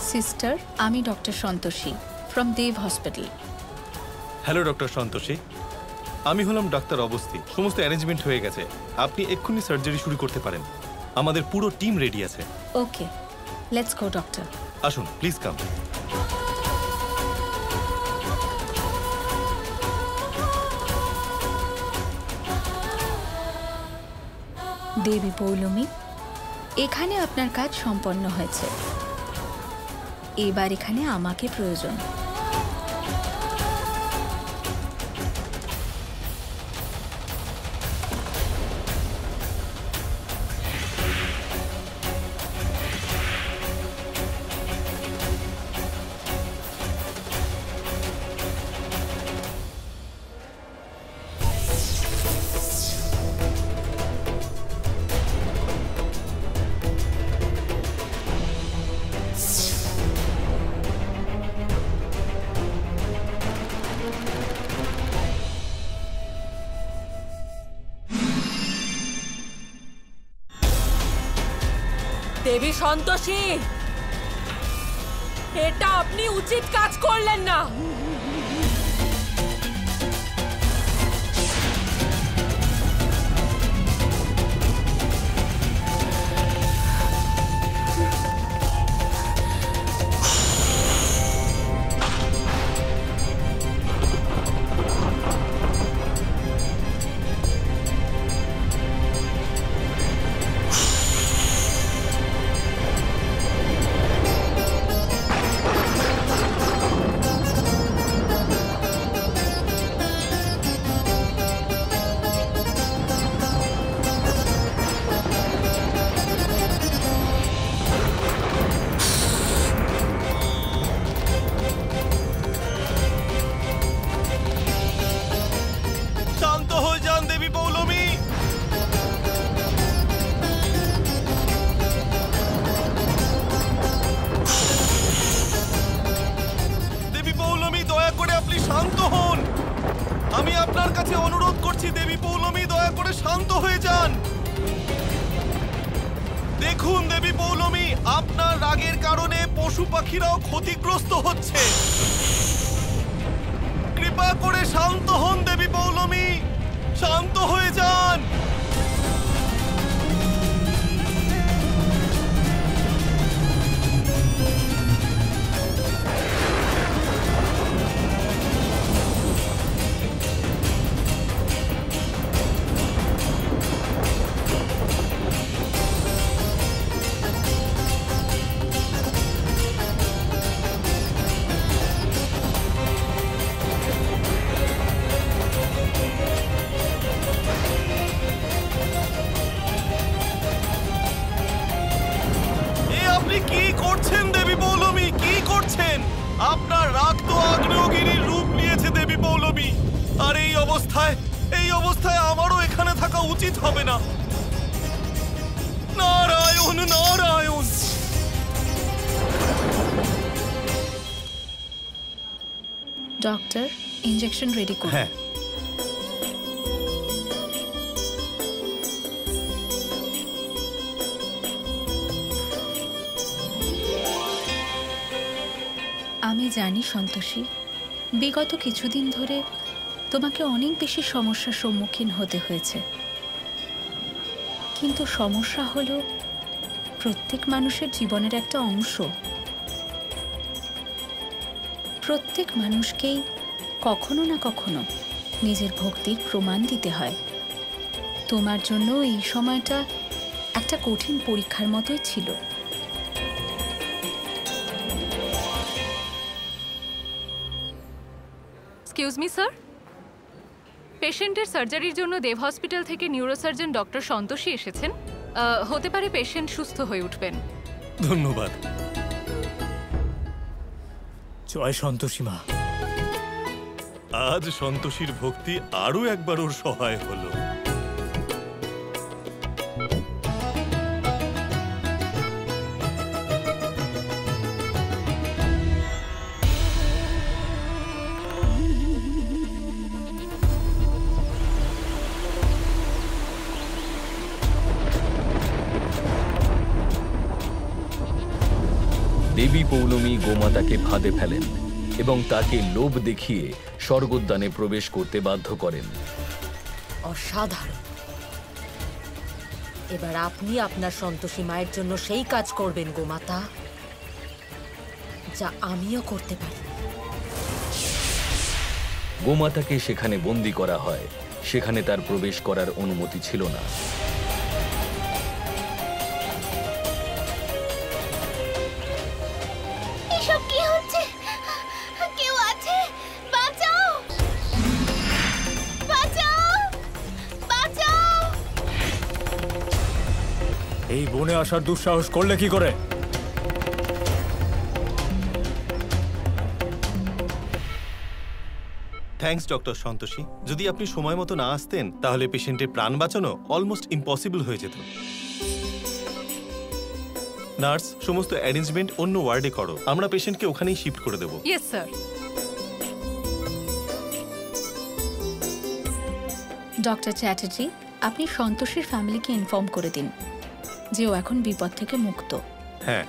Sister, আমি doctor Santoshi from Dev hospital. Hello doctor Santoshi, আমি হলাম ডাক্তার অবস্থি। সমস্ত অ্যারেঞ্জমেন্ট হয়ে গেছে, আপনি এক্ষুনি সার্জারি শুরু করতে পারেন। আমাদের পুরো টিম রেডি আছে। Okay, let's go doctor. আসুন প্লিজ কাম। দেবী পৌলমী, এখানে আপনার কাজ সম্পন্ন হয়েছে। এবার এখানে আমাকে প্রয়োজন। দেবী সন্তোষী, এটা আপনি উচিত কাজ করলেন না। আমি আপনার কাছে অনুরোধ করছি দেবী পৌলমী, দয়া করে শান্ত হয়ে যান। দেখুন দেবী পৌলমী, আপনার রাগের কারণে পশু পাখিরাও ক্ষতিগ্রস্ত হচ্ছে। কৃপা করে শান্ত হন দেবী পৌলমী, শান্ত হয়ে যান। কি করছেন দেবী পৌলমী, কি করছেন? আপনার রাগ তো আগ্নেয়গিরির রূপ নিয়েছে দেবী পৌলমী। আর এই অবস্থায় আমারও এখানে থাকা উচিত হবে না। Narayan Narayan. Doctor, injection ready করুন। হ্যাঁ। আমি জানি সন্তোষী, বিগত কিছুদিন ধরে তোমাকে অনেক বেশি সমস্যার সম্মুখীন হতে হয়েছে, কিন্তু সমস্যা হলো প্রত্যেক মানুষের জীবনের একটা অংশ। প্রত্যেক মানুষকেই কখনো না কখনো নিজের ভক্তির প্রমাণ দিতে হয়। তোমার জন্য এই সময়টা একটা কঠিন পরীক্ষার মতোই ছিল। এক্সকিউজ মি স্যার, পেশেন্টের সার্জারির জন্য দেব হসপিটাল থেকে নিউরোসার্জন ডক্টর সন্তোষী এসেছেন। হতে পারে পেশেন্ট সুস্থ হয়ে উঠবেন। ধন্যবাদ। জয় সন্তোষী মা। আজ সন্তোষীর ভক্তি আরো একবার ওর সহায় হলো। দেবী পৌলমী গোমাতাকে ফাঁদে ফেলেন এবং তাকে লোভ দেখিয়ে স্বর্গোদ্যানে প্রবেশ করতে বাধ্য করেন। অসাধারণ। এবার আপনি আপনার সন্তোষী মায়ের জন্য সেই কাজ করবেন গোমাতা, যা আমিও করতে পারি। গোমাতাকে সেখানে বন্দী করা হয়। সেখানে তার প্রবেশ করার অনুমতি ছিল না। এসব কি হচ্ছে? কেউ আছে? বাঁচাও! বাঁচাও! বাঁচাও! এই বনে আসার দুঃসাহস করলে কি করে? Thanks doctor Santoshi. যদি আপনি সময় মতো না আসতেন তাহলে পেশেন্টের প্রাণ বাঁচানো অলমোস্ট ইম্পসিবল হয়ে যেত। নার্স, সমস্ত অ্যারেঞ্জমেন্ট অন্য ওয়ার্ডে করো। আমরা পেশেন্টকে ওখানেই শিফট করে দেবো। Yes sir. ডক্টর চ্যাটার্জি, আপনি সন্তোষীর ফ্যামিলিকে ইনফর্ম করে দিন যে ও এখন বিপদ থেকে মুক্ত। হ্যাঁ।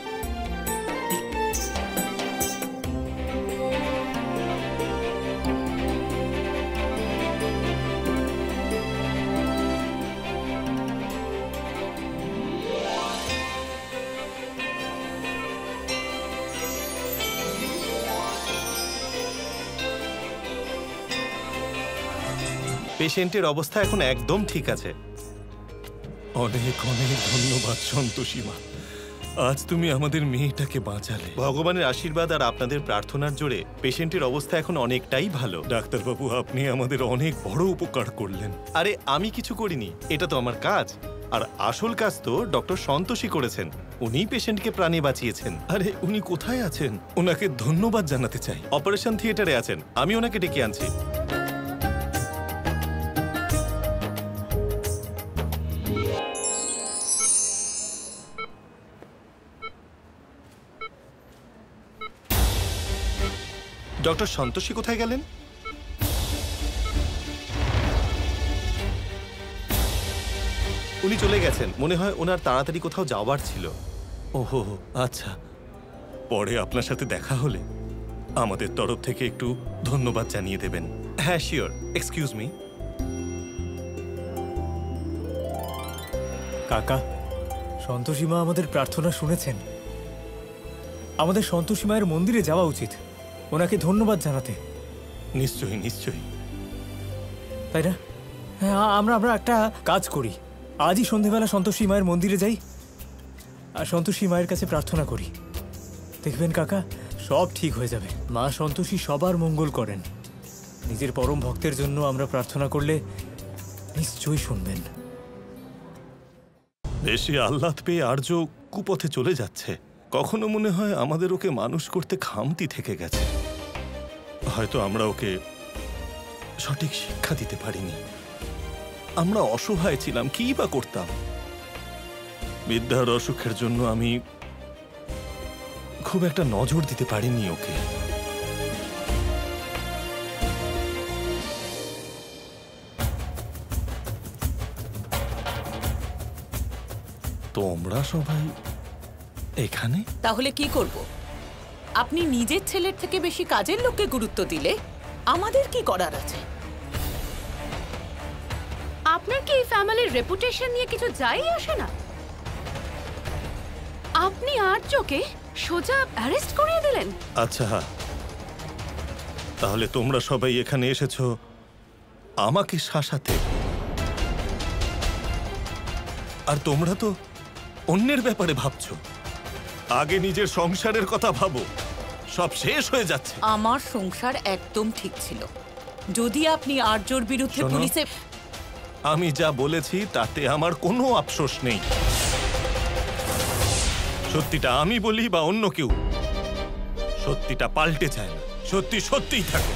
পেশেন্টের অবস্থা এখন একদম ঠিক আছে। অনেক অনেক ধন্যবাদ সন্তোষী মা। আজ তুমি আমাদের মেয়েটাকে বাঁচালে। ভগবানের আশীর্বাদ আর আপনাদের প্রার্থনার জোরে পেশেন্টের অবস্থা এখন অনেকটাই ভালো। ডাক্তারবাবু, আপনি আমাদের অনেক বড় উপকার করলেন। আরে আমি কিছু করিনি, এটা তো আমার কাজ। আর আসল কাজ তো ডক্টর সন্তোষী করেছেন। উনি পেশেন্টকে প্রাণে বাঁচিয়েছেন। আরে উনি কোথায় আছেন? ওনাকে ধন্যবাদ জানাতে চাই। অপারেশন থিয়েটারে আছেন, আমি ওনাকে ডেকে আনছি। ডক্টর সন্তোষী কোথায় গেলেন? উনি চলে গেছেন, মনে হয় ওনার তাড়াতাড়ি কোথাও যাওয়ার ছিল। ওহো আচ্ছা, পরে আপনার সাথে দেখা হলে আমাদের তরফ থেকে একটু ধন্যবাদ জানিয়ে দেবেন। হ্যাঁ শিওর। Excuse me. কাকা, সন্তোষী মা আমাদের প্রার্থনা শুনেছেন। আমাদের সন্তোষী মায়ের মন্দিরে যাওয়া উচিত ওনাকে ধন্যবাদ জানাতে। নিশ্চয়ই নিশ্চয়ই। তাই না? হ্যাঁ, আমরা একটা কাজ করি। আজই সন্ধেবেলা সন্তোষী মায়ের মন্দিরে যাই আর সন্তোষী মায়ের কাছে প্রার্থনা করি। দেখবেন কাকা, সব ঠিক হয়ে যাবে। মা সন্তোষী সবার মঙ্গল করেন। নিজের পরম ভক্তের জন্য আমরা প্রার্থনা করলে নিশ্চয়ই শুনবেন। বেশি আহ্লাদ পেয়ে আর্য কুপথে চলে যাচ্ছে। কখনো মনে হয় আমাদের ওকে মানুষ করতে খামতি থেকে গেছে। হয়তো আমরা ওকে সঠিক শিক্ষা দিতে পারিনি। আমরা অসহায় ছিলাম, কি বা করতাম। বিদ্যার অসুখের জন্য আমি খুব একটা নজর দিতে পারিনি ওকে। তোমরা সবাই এখানে? তাহলে কি করব? আপনি নিজের ছেলের থেকে বেশি কাজের লোককে গুরুত্ব দিলে আমাদের কি করার আছে? আপনার কি এই ফ্যামিলির রেপুটেশন নিয়ে কিছু যাই আসে না? আপনি আর্যকে সোজা অ্যারেস্ট করিয়ে দিলেন। আচ্ছা, তাহলে তোমরা সবাই এখানে এসেছো আমাকে শাসাতে। আর তোমরা তো অন্যের ব্যাপারে ভাবছো। আগে নিজের সংসারের কথা ভাবো, সব শেষ হয়ে যাচ্ছে। আমার সংসার একদম ঠিক ছিল। যদি আপনি আর্যর বিরুদ্ধে শোনো, পুলিশে... আমি যা বলেছি তাতে আমার কোনো আফসোস নেই। সত্যিটা আমি বলি বা অন্য কেউ, সত্যিটা পাল্টে যায় না। সত্যি সত্যিই থাকে।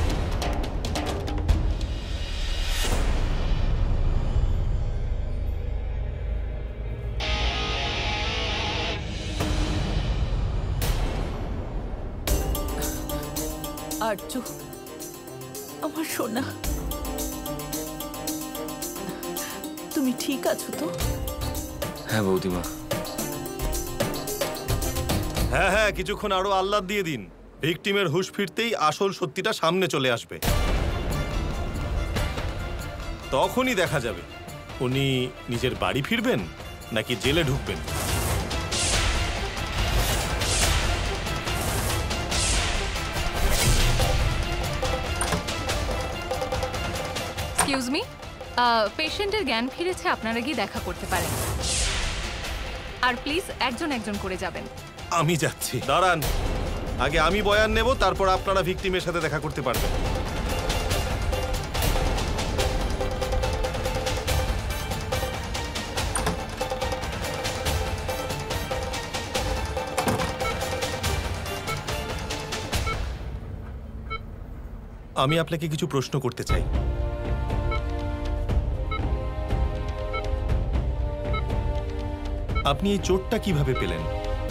আর্য, আমার সোনা, তুমি ঠিক আছো তো? হ্যাঁ বৌদিমা। হ্যাঁ হ্যাঁ, কিছুক্ষণ আরো আহ্লাদ দিয়ে দিন। ভিকটিমের হুঁশ ফিরতেই আসল সত্যিটা সামনে চলে আসবে। তখনই দেখা যাবে উনি নিজের বাড়ি ফিরবেন নাকি জেলে ঢুকবেন। এক্সকিউজ মি, পেশেন্টের জ্ঞান ফিরেছে, আপনারা গিয়ে দেখা করতে পারেন। আর প্লিজ একজন একজন করে যাবেন। আমি যাচ্ছি। দাঁড়ান, আগে আমি বয়ান নেব, তারপর আপনারা ভিকটিমের সাথে দেখা করতে পারবেন। আমি আপনাকে কিছু প্রশ্ন করতে চাই। আপনি এই চোটটা কিভাবে পেলেন?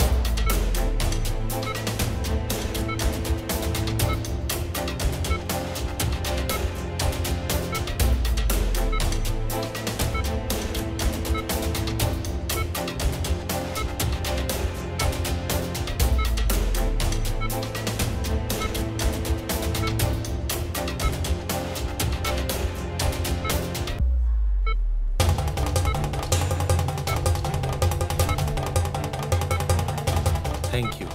Thank you.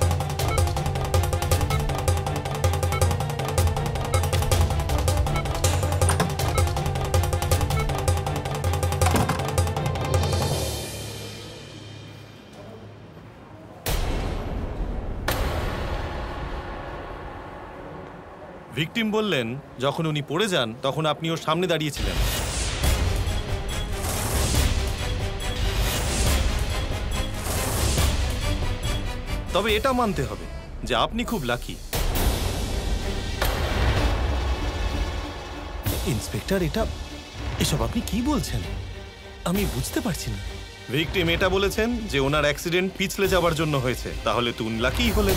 ভিকটিম বললেন যখন উনি পড়ে যান তখন আপনি ওর সামনে দাঁড়িয়েছিলেন। তবে এটা মানতে হবে যে আপনি খুব লাকি। ইন্সপেক্টর, এসব আপনি কি বলছেন? আমি বুঝতে পারছি না। ভিকটিম এটা বলেছেন যে ওনার অ্যাক্সিডেন্ট পিছলে যাওয়ার জন্য হয়েছে, তাহলে তো উনি লাকি হলেন।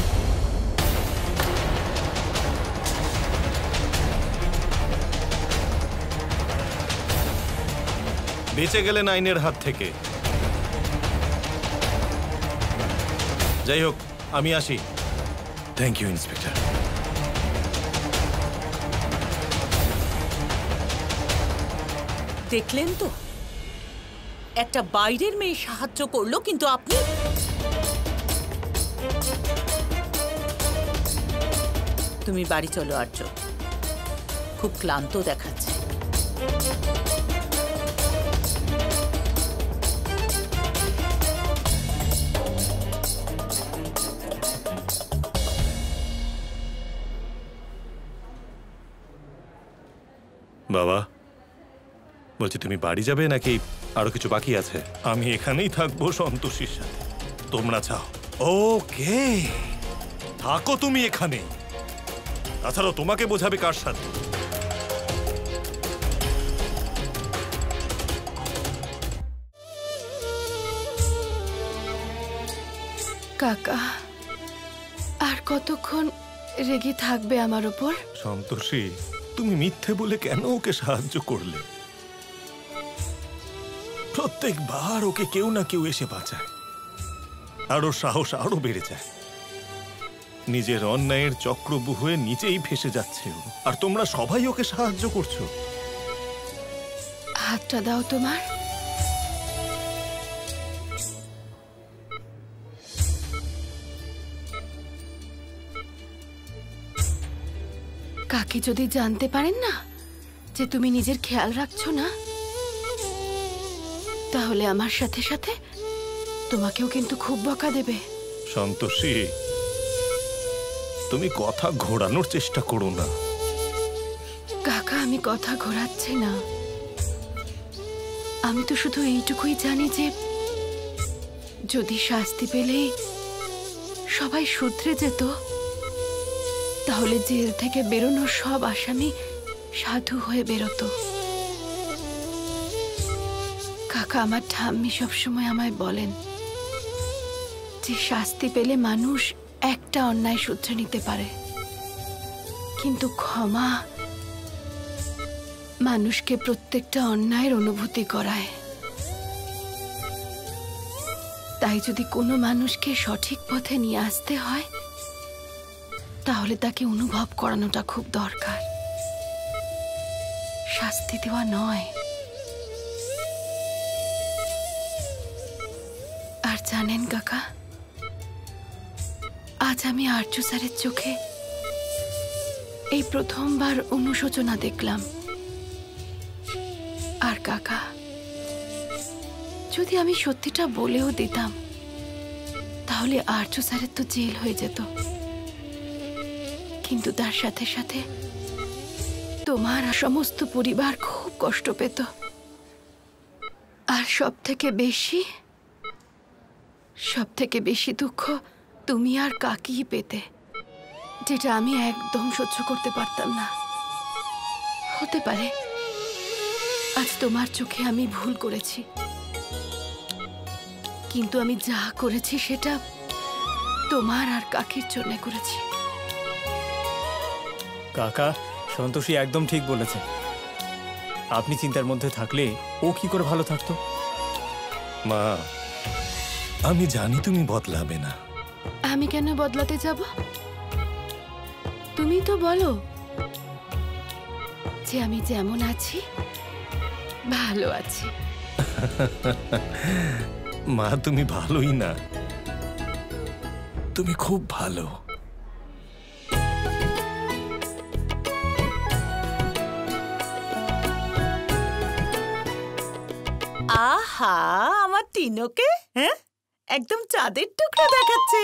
বেঁচে গেলেন আইনের হাত থেকে। যাই হোক, আমি আসি। Thank you inspector. দেখলেন তো, একটা বাইরের মেয়ে সাহায্য করলো, কিন্তু আপনি তুমি বাড়ি চলো আর্য, খুব ক্লান্ত দেখাচ্ছে। বাবা, বলছি তুমি বাড়ি যাবে নাকি আরো কিছু বাকি আছে? আমি এখানেই থাকবো সন্তোষীর সাথে। তোমরা চাও? ওকে, থাকো তুমি এখানে। তাছাড়া তোমাকে বোঝাবে কার সাথে? কাকা, আর কতক্ষণ রেগে থাকবে আমার উপর? সন্তোষী, তুমি মিথ্যে বলে কেন ওকে সাহায্য করলে? প্রত্যেকবার ওকে কেউ না কেউ এসে বাঁচায়, আর ওর সাহস আরো বেড়ে যায়। নিজের অন্যায়ের চক্রব্যূহে নিজেই ফেসে যাচ্ছে ও, আর তোমরা সবাই ওকে সাহায্য করছো। হাতটা দাও তোমার। কাকি যদি জানতে পারেন না যে তুমি নিজের খেয়াল রাখছো না, তাহলে আমার সাথে সাথে তোমাকেও কিন্তু খুব বকা দেবে। সন্তোষী, তুমি কথা ঘোরানোর চেষ্টা করো না। কাকা, আমি কথা ঘোরাচ্ছি না। আমি তো শুধু এইটুকুই জানি যে যদি শাস্তি পেলেই সবাই শুধরে যেত, তাহলে জেল থেকে বেরোনোর সব আসামি সাধু হয়ে বেরোতো। কাকা, আমার ঠাম্মি সবসময় আমায় বলেন যে শাস্তি পেলে মানুষ একটা অন্যায় শুধরে নিতে পারে, কিন্তু ক্ষমা মানুষকে প্রত্যেকটা অন্যায়ের অনুভূতি করায়। তাই যদি কোনো মানুষকে সঠিক পথে নিয়ে আসতে হয় তাহলে তাকে অনুভব করানোটা খুব দরকার, শাস্তি দেওয়া নয়। আর জানেন কাকা, আজ আমি আর্য স্যারের চোখে এই প্রথমবার অনুশোচনা দেখলাম। আর কাকা, যদি আমি সত্যিটা বলেও দিতাম তাহলে আর্য স্যারের তো জেল হয়ে যেত, কিন্তু তার সাথে সাথে তোমার সমস্ত পরিবার খুব কষ্ট পেত। আর সব থেকে বেশি দুঃখ তুমি আর কাকি পেতে, যেটা আমি একদম সহ্য করতে পারতাম না। হতে পারে আজ তোমার চোখে আমি ভুল করেছি, কিন্তু আমি যা করেছি সেটা তোমার আর কাকির জন্য করেছি। কাকা, সন্তোষী একদম ঠিক বলেছে। আপনি চিন্তার মধ্যে থাকলে ও কি করে ভালো থাকতো? মা, আমি জানি তুমি বদলাবে না। আমি কেন বদলাতে যাব? তুমি তো বলো যে আমি যেমন আছি ভালো আছি। মা, তুমি ভালোই না, তুমি খুব ভালো। আহা, আমার টিনোকে হ্যাঁ একদম চাঁদের টুকরো দেখাচ্ছে।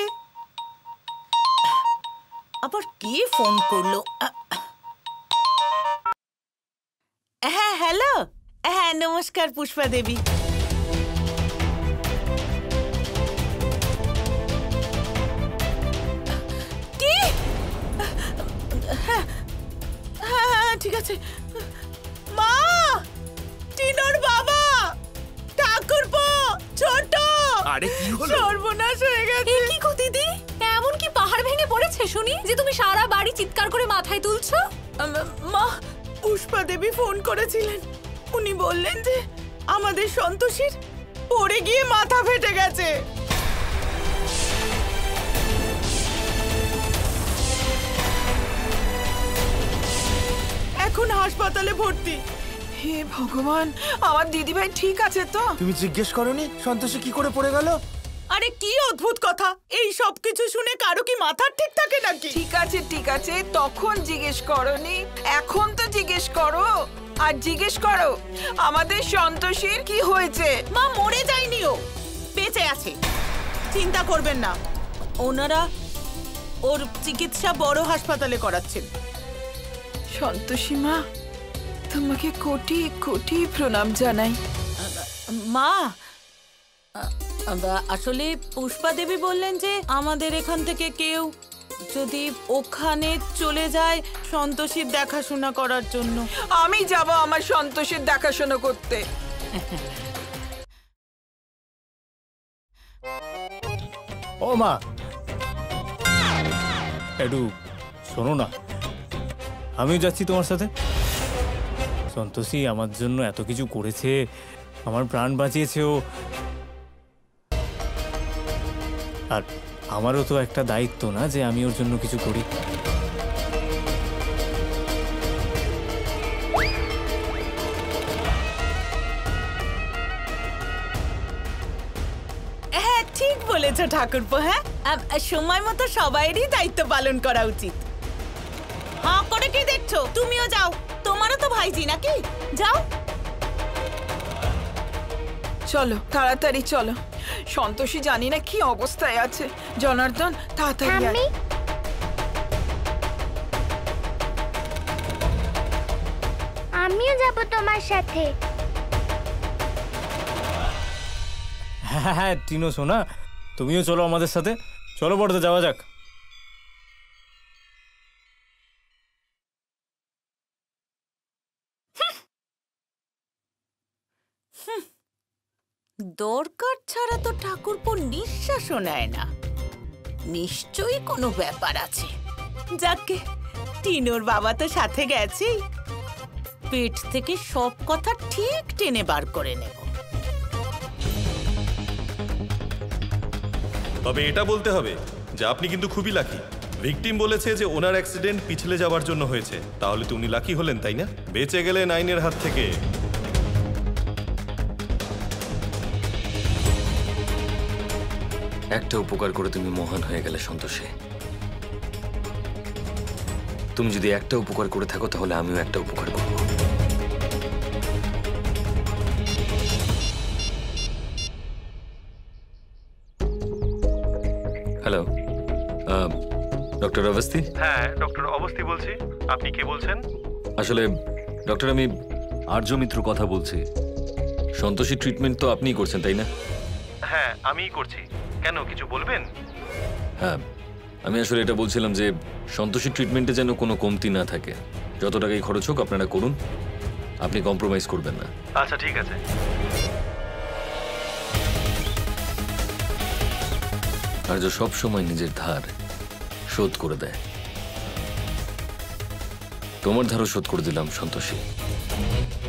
আবার কে ফোন করলো? হ্যাঁ, হ্যালো। হ্যাঁ, নমস্কার পুষ্পা দেবী। কি? হ্যাঁ হ্যাঁ, ঠিক আছে। মা, টিনোর বাবা, ঠাকুরপো, ছোট। আরে কি হলো? সর্বনাশ হয়ে গেছে। কি গো দিদি, এমন কি পাহাড় ভেঙে পড়েছে শুনি যে তুমি সারা বাড়ি চিৎকার করে মাথায় তুলছো? মা, পুষ্পা দেবী ফোন করেছিলেন। উনি বললেন যে আমাদের সন্তোষীর পড়ে গিয়ে মাথা ফেটে গেছে। এখন হাসপাতালে ভর্তি। হে ভগবান, আমার দিদিভাই ঠিক আছে তো? তুমি জিজ্ঞেস করনি সন্তোষী কি করে পড়ে গেল? আরে কি অদ্ভুত কথা! এই সব কিছু শুনে কারো কি মাথা ঠিক থাকে নাকি? ঠিক আছে, তখন জিজ্ঞেস করনি, এখন তো জিজ্ঞেস করো। আর জিজ্ঞেস করো আমাদের সন্তোষীর কি হয়েছে। মা, মরে যায়নি, ও বেঁচে আছে, চিন্তা করবেন না। ওনারা ওর চিকিৎসা বড় হাসপাতালে করাচ্ছেন। সন্তোষী মা, তোমাকে কোটি কোটি প্রণাম জানাই। মা, আসলে পুষ্পা দেবী বললেন যে আমাদের এখান থেকে কেউ যদি ওখানে চলে যায় সন্তোষীর দেখাশোনা করার জন্য। আমি যাব আমার সন্তোষীর দেখাশোনা করতে। ও মা, একটু শোনো না, আমিও যাচ্ছি তোমার সাথে। সন্তোষী আমার জন্য এত কিছু করেছে, আমার প্রাণ বাঁচিয়েছে ও। আর আমারও তো একটা দায়িত্ব না যে আমি ওর জন্য কিছু করি। হ্যাঁ, ঠিক বলেছ ঠাকুরপো। হ্যাঁ, সময় মতো সবাইরই দায়িত্ব পালন করা উচিত। হ্যাঁ করে কি দেখছো? তুমিও যাও, তোমারও তো ভাইজি নাকি, যাও। চলো তাড়াতাড়ি চলো, সন্তোষী জানি না কি অবস্থায় আছে। জনার্দন, তাড়াতাড়ি আয়। আমিও যাব তোমার সাথে। হ্যাঁ হ্যাঁ, টিনো সোনা, তুমিও চলো আমাদের সাথে। চলো বড়দা, যাওয়া যাক। দরকার ছাড়া তো ঠাকুরপো নিঃশ্বাসও নেয় না। নিশ্চয়ই কোনো ব্যাপার আছে। যাকে টিনোর বাবা তো সাথে গেছেই, পেট থেকে সব কথা ঠিক টেনে বার করে নেব। তবে এটা বলতে হবে যে আপনি কিন্তু খুবই লাকি। ভিকটিম বলেছে যে ওনার অ্যাক্সিডেন্ট পিছলে যাওয়ার জন্য হয়েছে, তাহলে তো উনি লাকি হলেন, তাই না? বেঁচে গেলেন আইনের হাত থেকে। একটা উপকার করে তুমি মহান হয়ে গেলে সন্তোষী। তুমি যদি একটা উপকার করে থাকো তাহলে আমিও একটা উপকার করব। Hello, doctor Awasthi? হ্যাঁ, ডক্টর অবস্থি বলছি। আপনি কে বলছেন? আসলে ডক্টর, আমি আর্য মিত্র কথা বলছি। সন্তোষী ট্রিটমেন্ট তো আপনিই করছেন, তাই না? হ্যাঁ, আমিই করছি। কেন, কিছু বলবেন? হ্যাঁ, আমি আসলে এটা বলছিলাম যে সন্তোষী ট্রিটমেন্টে যেন কোনো কমতি না থাকে। যত টাকাই খরচ হোক আপনারা করুন, আপনি কম্প্রোমাইজ করবেন না। আচ্ছা, ঠিক আছে। আর্য সব সময় নিজের ধার শোধ করে দেয়। তোমার ধারও শোধ করে দিলাম সন্তোষী।